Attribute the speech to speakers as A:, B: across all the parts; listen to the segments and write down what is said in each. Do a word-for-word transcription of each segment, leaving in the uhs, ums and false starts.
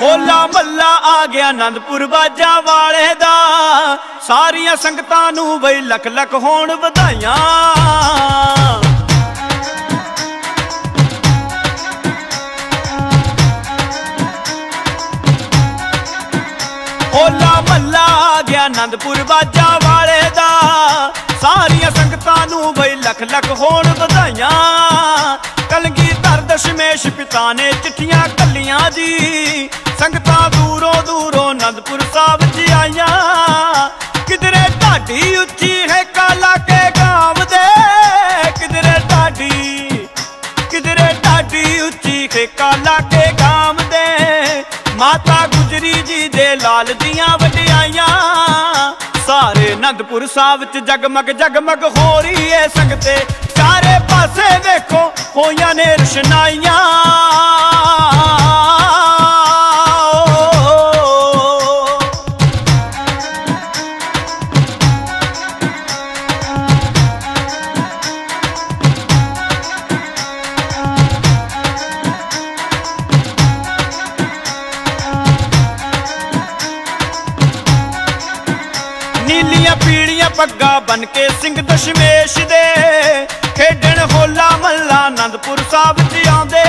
A: ਹੋਲਾ ਮੱਲਾ आ गया आनंदपुर बाजा वाले दा, सारियां संगतां नूं बई लख लख होण वधाइयां। होला मल्ला आ गया आनंदपुर बाजा वाले दा, सारियां संगतां नूं बई लख लख होण वधाइयां। कलगीधर दशमेश पिता ने चिट्ठियां कलियां जी, संगतां दूरों दूरों आनंदपुर साहब च आईयां। किधरे ढाडी उच्ची है काला के गांव दे, किधरे ढाडी किधरे ढाडी उच्ची है काला के गांव दे। माता गुजरी जी दे लाल दियां वडियाइयां, सारे आनंदपुर साहब च जगमग जगमग हो रही है संगते। चारे पासे देखो होइयां ने रोशनाइयां। नीलियां पीड़ियां पग्गा बन के सिंह दशमेश दे, खेडण होला मल्ला आनंदपुर साहब च आंदे।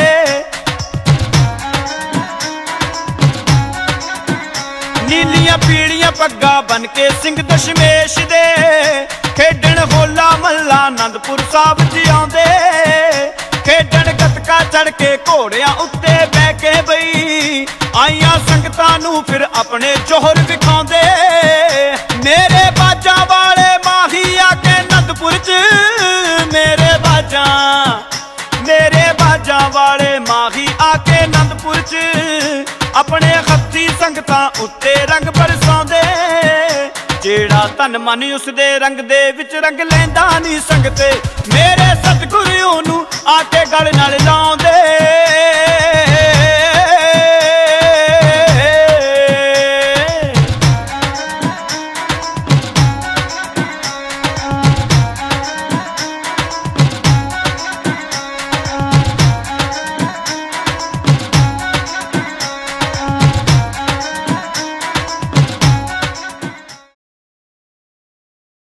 A: नीलियां पीड़ियां पग्गा बन के सिंह दशमेश दे, खेडण होला मल्ला आनंदपुर साहब च आंदे। खेडण गतका चढ़ के घोड़ियां उत्ते बह के बई, आईयां संगतां नूं फिर अपने जोहर विखांदे। मेरे बाजा वाले माही आके आनंदपुर च, मेरे बाजा मेरे बाजा वाले माही आके आनंदपुर च, अपने हत्थी संगतां उत्ते रंग बरसांदे। जेड़ा तन मन उस दे रंग दे विच रंग लैंदा नी संगते, मेरे सतगुरु नूं आके गल नाल लाउंदे।